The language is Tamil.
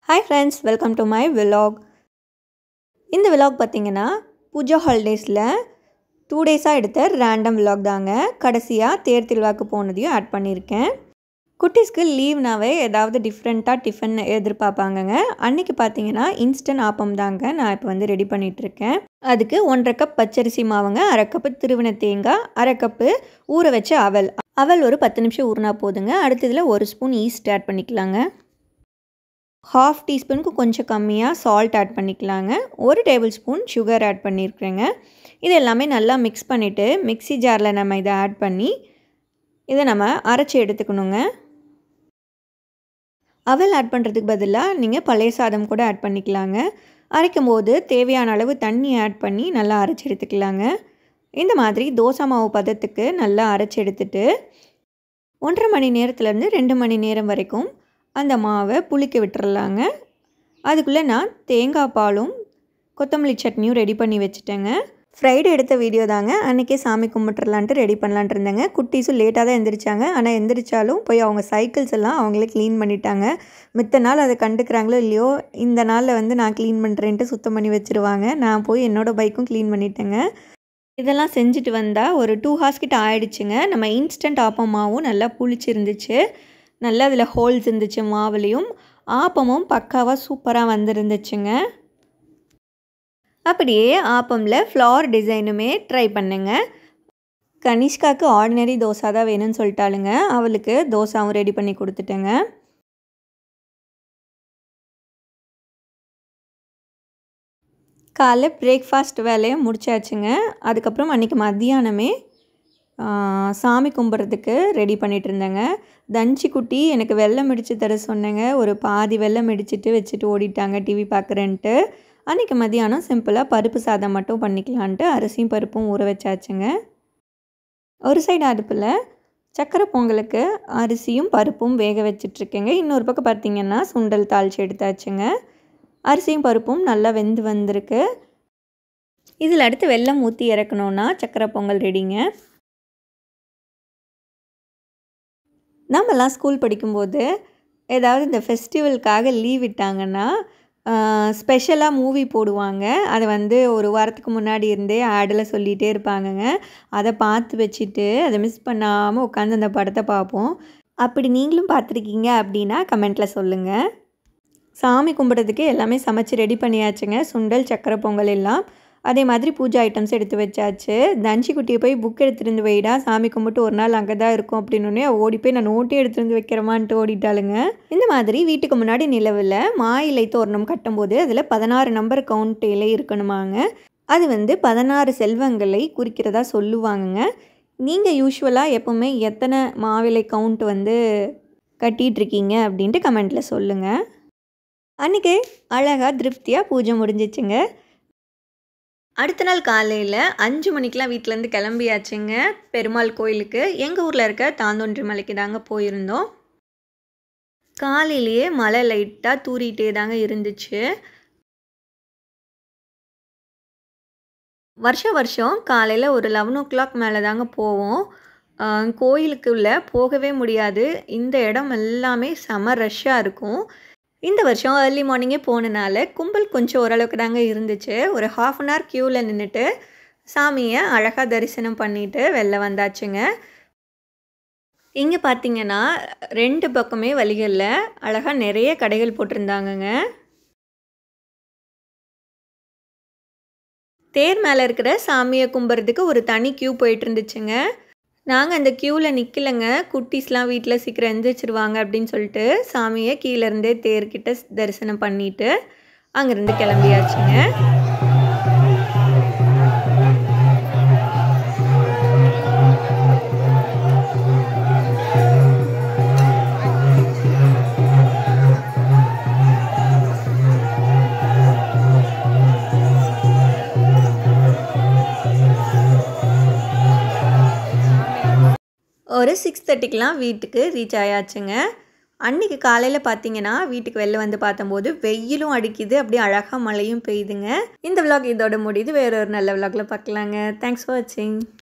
Hi friends, welcome to my vlog. இந்த vlog பார்த்தீங்கன்னா பூஜா ஹாலிடேஸில் 2 டேஸாக எடுத்த ரேண்டம் vlog தாங்க. கடைசியாக தேர் திருவிழாக்கு போனதையும் ஆட் பண்ணியிருக்கேன். குட்டீஸ்க்கு லீவ்னாவே ஏதாவது டிஃப்ரெண்ட்டாக டிஃபன் எதிர்பார்ப்பாங்கங்க. அன்றைக்கி பார்த்தீங்கன்னா இன்ஸ்டன்ட் ஆப்பம் தாங்க நான் இப்போ வந்து ரெடி பண்ணிகிட்ருக்கேன். அதுக்கு 1.5 கப் பச்சரிசி மாவுங்க, 1/2 கப்பு திருவின தேங்காய், 1/2 கப்பு ஊற வச்ச அவல் ஒரு 10 நிமிஷம் ஊறினா போதுங்க. அடுத்ததில் 1 ஸ்பூன் ஈஸ்ட் ஆட் பண்ணிக்கலாங்க. 1/2 டீஸ்பூனுக்கு கொஞ்சம் கம்மியாக சால்ட் ஆட் பண்ணிக்கலாங்க. 1 டேபிள் ஸ்பூன் சுகர் ஆட் பண்ணியிருக்கிறேங்க. இது எல்லாமே நல்லா மிக்ஸ் பண்ணிவிட்டு மிக்ஸி ஜாரில் நம்ம இதை ஆட் பண்ணி இதை நம்ம அரைச்சி எடுத்துக்கணுங்க. அவல் ஆட் பண்ணுறதுக்கு பதிலாக நீங்கள் பழைய சாதம் கூட ஆட் பண்ணிக்கலாங்க. அரைக்கும் போது தேவையான அளவு தண்ணி ஆட் பண்ணி நல்லா அரைச்சி எடுத்துக்கலாங்க. இந்த மாதிரி தோசை மாவு பதத்துக்கு நல்லா அரைச்சி எடுத்துட்டு 1.5 மணி நேரத்துலேருந்து 2 மணி நேரம் வரைக்கும் அந்த மாவை புளிக்க விட்டுறலாங்க. அதுக்குள்ளே நான் தேங்காய் பாலும் கொத்தமல்லி சட்னியும் ரெடி பண்ணி வச்சுட்டேங்க. ஃப்ரைடே எடுத்த வீடியோ தாங்க. அன்றைக்கே சாமி கும்பிட்டுறலான்ட்டு ரெடி பண்ணலான்ட்டு இருந்தேங்க. குட்டீஸும் லேட்டாக தான் எந்திரிச்சாங்க. ஆனால் எந்திரிச்சாலும் போய் அவங்க சைக்கிள்ஸ் எல்லாம் அவங்களே க்ளீன் பண்ணிட்டாங்க. மித்த நாள் அதை கண்டுக்கிறாங்களோ இல்லையோ, இந்த நாளில் வந்து நான் க்ளீன் பண்ணுறேன்ட்டு சுத்தம் பண்ணி வச்சுருவாங்க. நான் போய் என்னோடய பைக்கும் க்ளீன் பண்ணிட்டேங்க. இதெல்லாம் செஞ்சுட்டு வந்தால் ஒரு 2 ஹார்ஸ் கிட்ட ஆயிடுச்சுங்க. நம்ம இன்ஸ்டன்ட் ஆப்பம் மாவும் நல்லா புளிச்சிருந்துச்சு. நல்லா அதில் ஹோல்ஸ் இருந்துச்சு மாவுலேயும். ஆப்பமும் பக்காவாக சூப்பராக வந்துருந்துச்சுங்க. அப்படியே ஆப்பமில் ஃப்ளவர் டிசைனுமே ட்ரை பண்ணுங்க. கனிஷ்காவுக்கு ஆர்டினரி தோசை தான் வேணும்னு சொல்லிட்டாளுங்க. அவளுக்கு தோசாவும் ரெடி பண்ணி கொடுத்துட்டேங்க. காலைல பிரேக்ஃபாஸ்ட் வேலையை முடிச்சாச்சுங்க. அதுக்கப்புறம் அன்றைக்கி மத்தியானமே சாமி கும்பிட்றதுக்கு ரெடி பண்ணிகிட்டு இருந்தேங்க. தஞ்சி குட்டி எனக்கு வெல்லம் இடித்து தர சொன்னேங்க. ஒரு பாதி வெல்லம் இடிச்சிட்டு வச்சுட்டு ஓடிட்டாங்க டிவி பார்க்குறேன்ட்டு. அன்றைக்கி மதியானம் சிம்பிளாக பருப்பு சாதம் மட்டும் பண்ணிக்கலான்ட்டு அரிசியும் பருப்பும் ஊற வச்சாச்சுங்க. ஒரு சைடு அடுப்பில் சக்கரை பொங்கலுக்கு அரிசியும் பருப்பும் வேக வச்சிட்ருக்கேங்க. இன்னொரு பக்கம் பார்த்திங்கன்னா சுண்டல் தாளித்து எடுத்தாச்சுங்க. அரிசியும் பருப்பும் நல்லா வெந்து வந்திருக்கு. இதில் அடுத்து வெல்லம் ஊற்றி இறக்கணுன்னா சக்கரை பொங்கல் ரெடிங்க. நம்மலாம் ஸ்கூல் படிக்கும்போது ஏதாவது இந்த ஃபெஸ்டிவலுக்காக லீவ் விட்டாங்கன்னா ஸ்பெஷலாக மூவி போடுவாங்க. அதை வந்து ஒரு வாரத்துக்கு முன்னாடி இருந்தே ஆடில் சொல்லிகிட்டே இருப்பாங்கங்க. அதை பார்த்து வச்சுட்டு அதை மிஸ் பண்ணாமல் உட்காந்து அந்த படத்தை பார்ப்போம். அப்படி நீங்களும் பார்த்துருக்கீங்க அப்படின்னா கமெண்ட்டில் சொல்லுங்கள். சாமி கும்பிட்றதுக்கு எல்லாமே சமைச்சு ரெடி பண்ணியாச்சுங்க. சுண்டல், சக்கரை பொங்கல் எல்லாம். அதே மாதிரி பூஜா ஐட்டம்ஸ் எடுத்து வச்சாச்சு. தஞ்சி குட்டியை போய் புக் எடுத்துகிட்டு வைடா, சாமி கும்பிட்டு ஒரு நாள் அங்கே தான் இருக்கும் அப்படின்னே ஓடி போய் நான் நோட்டே எடுத்துகிட்டு வைக்கிறமான்ட்டு ஓடிட்டாளுங்க. இந்த மாதிரி வீட்டுக்கு முன்னாடி நிலவில் மாயிலை தோரணம் கட்டும்போது அதில் 16 நம்பர் கவுண்ட் இலை இருக்கணுமாங்க. அது வந்து 16 செல்வங்களை குறிக்கிறதா சொல்லுவாங்கங்க. நீங்கள் யூஸ்வலாக எப்போவுமே எத்தனை மாவிலை கவுண்ட் வந்து கட்டிகிட்ருக்கீங்க அப்படின்ட்டு கமெண்ட்டில் சொல்லுங்கள். அன்றைக்கி அழகாக திருப்தியாக பூஜை முடிஞ்சிச்சுங்க. அடுத்த நாள் காலையில் 5 மணிக்கெலாம் வீட்டிலேருந்து கிளம்பியாச்சுங்க. பெருமாள் கோயிலுக்கு எங்கள் ஊரில் இருக்க தாந்தோன்றி மலைக்கு தாங்க போயிருந்தோம். காலையிலேயே மழை லைட்டாக தூரிகிட்டே தாங்க இருந்துச்சு. வருஷம் காலையில் ஒரு 11 o'clock மேலே தாங்க போவோம். கோயிலுக்குள்ளே போகவே முடியாது. இந்த இடம் எல்லாமே செம ரஷ்ஷாக இருக்கும். இந்த வருஷம் ஏர்லி மார்னிங்கே போனனால கும்பல் கொஞ்சம் ஓரளவுக்கு தாங்க இருந்துச்சு. ஒரு 1/2 an hour க்யூவில் நின்றுட்டு சாமியை அழகாக தரிசனம் பண்ணிவிட்டு வெளில வந்தாச்சுங்க. இங்கே பார்த்திங்கன்னா 2 பக்கமே வழிகளில் அழகாக நிறைய கடைகள் போட்டிருந்தாங்கங்க. தேர் மேலே இருக்கிற சாமியை கும்பிட்றதுக்கு ஒரு தனி க்யூ போயிட்டு இருந்துச்சுங்க. நாங்கள் அந்த க்யூவில் நிற்கலைங்க. குட்டீஸ்லாம் வீட்டில் சீக்கிரம் எந்திரிச்சிருவாங்க அப்படின்னு சொல்லிட்டு சாமியை கீழேருந்தே தேர்கிட்ட தரிசனம் பண்ணிவிட்டு அங்கேருந்து கிளம்பியாச்சுங்க. ஒரு 6:30க்கெலாம் வீட்டுக்கு ரீச் ஆயாச்சுங்க. அன்றைக்கி காலையில் பார்த்தீங்கன்னா வீட்டுக்கு வெளில வந்து பார்த்தம்போது வெயிலும் அடிக்குது, அப்படியே அழகாக மழையும் பெய்யுதுங்க. இந்த விலாக் இதோட முடியுது. வேறு ஒரு நல்ல விலாகில் பார்க்கலாங்க. தேங்க்ஸ் ஃபார் வாட்சிங்.